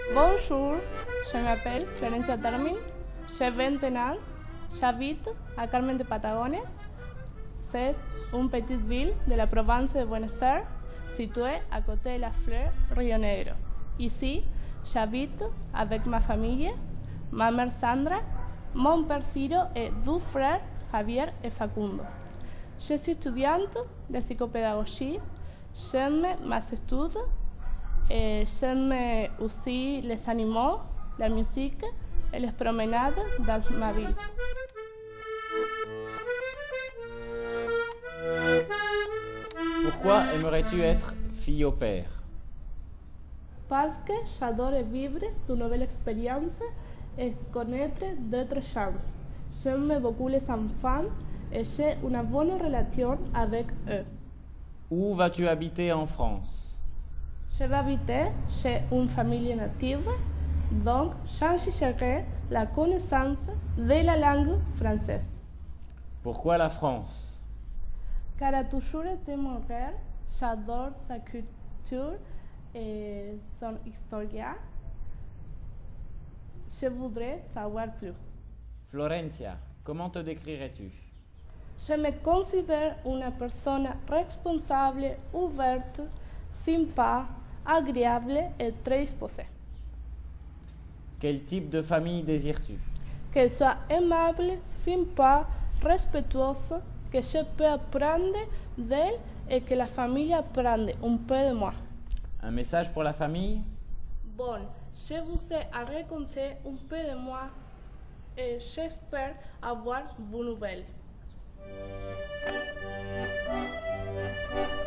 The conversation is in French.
Bonjour, je m'appelle Florencia Termin, j'ai 20 ans, j'habite à Carmen de Patagones. C'est une petite ville de la province de Buenos Aires, située à côté de la fleur Rio Negro. Ici, j'habite avec ma famille, ma mère Sandra, mon père Ciro et deux frères, Javier et Facundo. Je suis étudiante de psychopédagogie, j'aime mes études et j'aime aussi les animaux, la musique et les promenades dans ma ville. Pourquoi aimerais-tu être fille au père? Parce que j'adore vivre de nouvelles expériences et connaître d'autres chances. J'aime beaucoup les enfants et j'ai une bonne relation avec eux. Où vas-tu habiter en France? Je vais habiter chez une famille native, donc j'enrichirai la connaissance de la langue française. Pourquoi la France? Car a toujours été mon rêve, j'adore sa culture et son histoire. Je voudrais savoir plus. Florencia, comment te décrirais-tu? Je me considère une personne responsable, ouverte, sympa, agréable et très disposée. Quel type de famille désires-tu? Qu'elle soit aimable, sympa, respectueuse, que je peux apprendre d'elle et que la famille apprenne un peu de moi. Un message pour la famille? Bon, je vous ai raconté un peu de moi et j'espère avoir vos nouvelles.